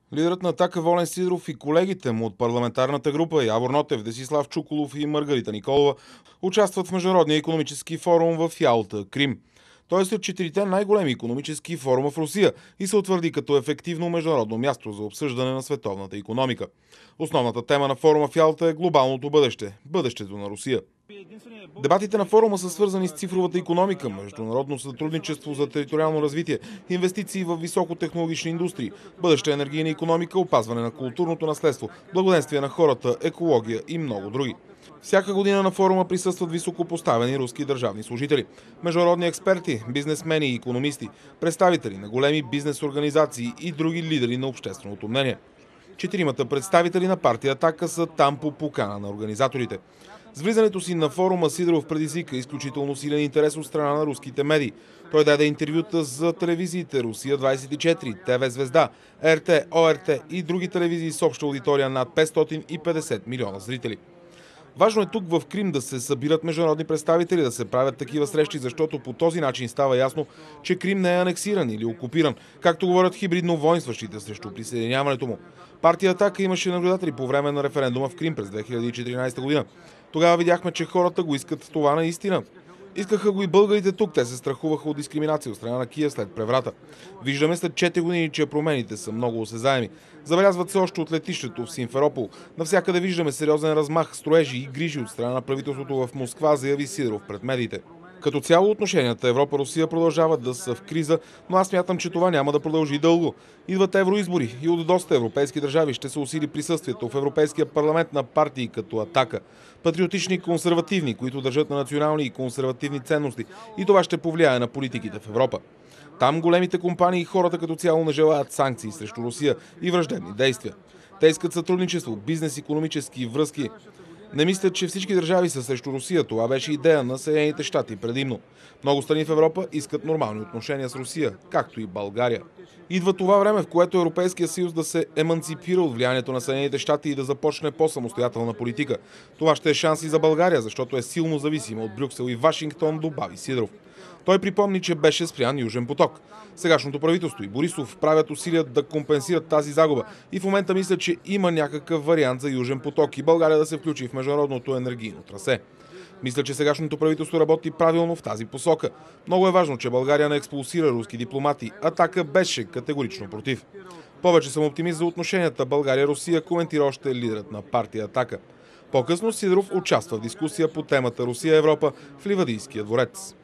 Лидерът на „Атака“ Волен Сидеров и колегите му от парламентарната група Явор Нотев, Десислав Чуколов и Маргарита Николова участват в Международния икономически форум в Ялта, Крим. Той е сред четирите най-големи икономически форума в Русия и се утвърди като ефективно международно място за обсъждане на световната икономика. Основната тема на форума в Ялта е глобалното бъдеще – бъдещето на Русия. Дебатите на форума са свързани с цифровата икономика, международно сътрудничество за териториално развитие, инвестиции в високотехнологични индустрии, бъдеща енергийна икономика, опазване на културното наследство, благоденствие на хората, екология и много други. Всяка година на форума присъстват високопоставени руски държавни служители, международни експерти, бизнесмени и икономисти, представители на големи бизнес организации и други лидери на общественото мнение. Четиримата представители на партия „Атака“ са там по покана на организаторите. С влизането си на форума Сидеров предизвика изключително силен интерес от страна на руските медии. Той даде интервюта за телевизиите Русия 24, ТВ Звезда, РТ, ОРТ и други телевизии с обща аудитория над 550 милиона зрители. Важно е тук в Крим да се събират международни представители, да се правят такива срещи, защото по този начин става ясно, че Крим не е анексиран или окупиран, както говорят хибридно воинстващите срещу присъединяването му. Партия „Атака“ имаше наблюдатели по време на референдума в Крим през 2014 година. Тогава видяхме, че хората го искат това наистина. Искаха го и българите тук. Те се страхуваха от дискриминация от страна на Киев след преврата. Виждаме след 4 години, че промените са много осезаеми. Забелязват се още от летището в Симферопол. Навсякъде виждаме сериозен размах, строежи и грижи от страна на правителството в Москва, заяви Сидеров пред медиите. Като цяло отношенията Европа-Русия продължават да са в криза, но аз смятам, че това няма да продължи дълго. Идват евроизбори и от доста европейски държави ще се усили присъствието в Европейския парламент на партии като „Атака“. Патриотични и консервативни, които държат на национални и консервативни ценности, и това ще повлияе на политиките в Европа. Там големите компании и хората като цяло не желаят санкции срещу Русия и враждебни действия. Те искат сътрудничество, бизнес, икономически връзки. Не мислят, че всички държави са срещу Русия. Това беше идея на Съединените щати предимно. Много страни в Европа искат нормални отношения с Русия, както и България. Идва това време, в което Европейския съюз да се еманципира от влиянието на Съединените щати и да започне по-самостоятелна политика. Това ще е шанс и за България, защото е силно зависима от Брюксел и Вашингтон, добави Сидеров. Той припомни, че беше спрян Южен поток. Сегашното правителство и Борисов правят усилия да компенсират тази загуба и в момента мислят, че има някакъв вариант за Южен поток и България да се включи в международното енергийно трасе. Мисля, че сегашното правителство работи правилно в тази посока. Много е важно, че България не експулсира руски дипломати. „Атака“ беше категорично против. Повече съм оптимист за отношенията България-Русия, коментира още лидерът на партия „Атака“. По-късно Сидеров участва в дискусия по темата Русия-Европа в Ливадийския дворец.